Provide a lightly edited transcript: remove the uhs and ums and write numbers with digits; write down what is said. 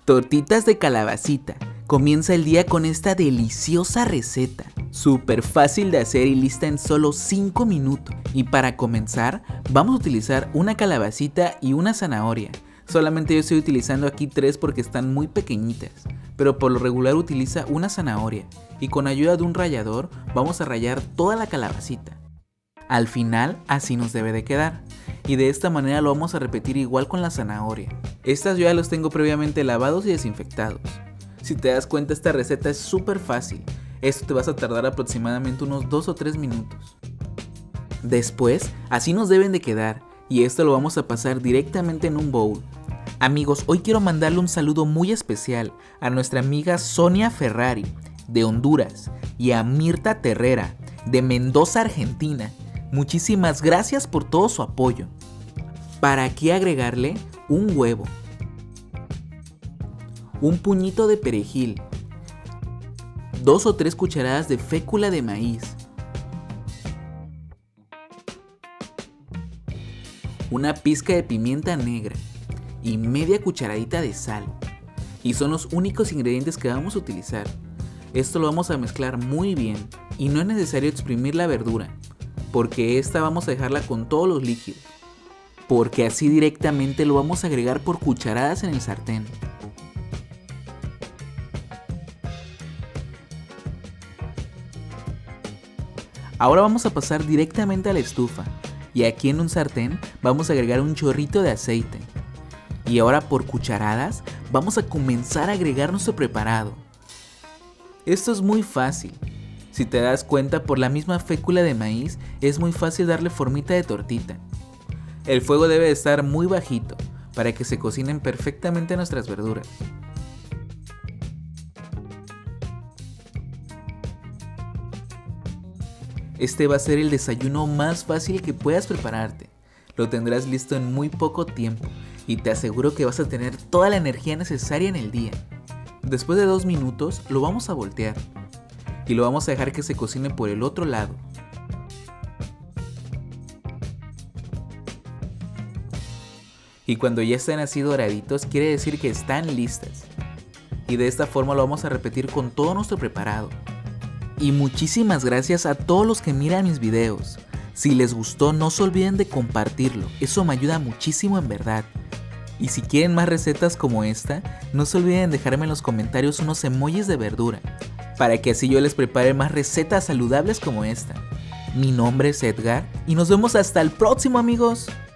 Tortitas de calabacita. Comienza el día con esta deliciosa receta. Súper fácil de hacer y lista en solo 5 minutos. Y para comenzar, vamos a utilizar una calabacita y una zanahoria. Solamente yo estoy utilizando aquí 3 porque están muy pequeñitas, pero por lo regular utiliza una zanahoria. Y con ayuda de un rallador vamos a rallar toda la calabacita. Al final así nos debe de quedar. Y de esta manera lo vamos a repetir igual con la zanahoria. Estas yo ya los tengo previamente lavados y desinfectados. Si te das cuenta, esta receta es súper fácil. Esto te vas a tardar aproximadamente unos 2 o 3 minutos. Después, así nos deben de quedar. Y esto lo vamos a pasar directamente en un bowl. Amigos, hoy quiero mandarle un saludo muy especial a nuestra amiga Sonia Ferrari, de Honduras, y a Mirta Terrera, de Mendoza, Argentina. Muchísimas gracias por todo su apoyo. Para aquí agregarle un huevo, un puñito de perejil, 2 o 3 cucharadas de fécula de maíz, una pizca de pimienta negra y media cucharadita de sal. Y son los únicos ingredientes que vamos a utilizar. Esto lo vamos a mezclar muy bien y no es necesario exprimir la verdura, porque esta vamos a dejarla con todos los líquidos, porque así directamente lo vamos a agregar por cucharadas en el sartén. Ahora vamos a pasar directamente a la estufa y aquí en un sartén vamos a agregar un chorrito de aceite. Y ahora por cucharadas vamos a comenzar a agregar nuestro preparado. Esto es muy fácil. Si te das cuenta, por la misma fécula de maíz es muy fácil darle formita de tortita. El fuego debe de estar muy bajito para que se cocinen perfectamente nuestras verduras. Este va a ser el desayuno más fácil que puedas prepararte. Lo tendrás listo en muy poco tiempo y te aseguro que vas a tener toda la energía necesaria en el día. Después de 2 minutos lo vamos a voltear y lo vamos a dejar que se cocine por el otro lado. Y cuando ya estén así doraditos, quiere decir que están listas. Y de esta forma lo vamos a repetir con todo nuestro preparado. Y muchísimas gracias a todos los que miran mis videos. Si les gustó, no se olviden de compartirlo, eso me ayuda muchísimo en verdad. Y si quieren más recetas como esta, no se olviden dejarme en los comentarios unos emojis de verdura, para que así yo les prepare más recetas saludables como esta. Mi nombre es Edgar y nos vemos hasta el próximo, amigos.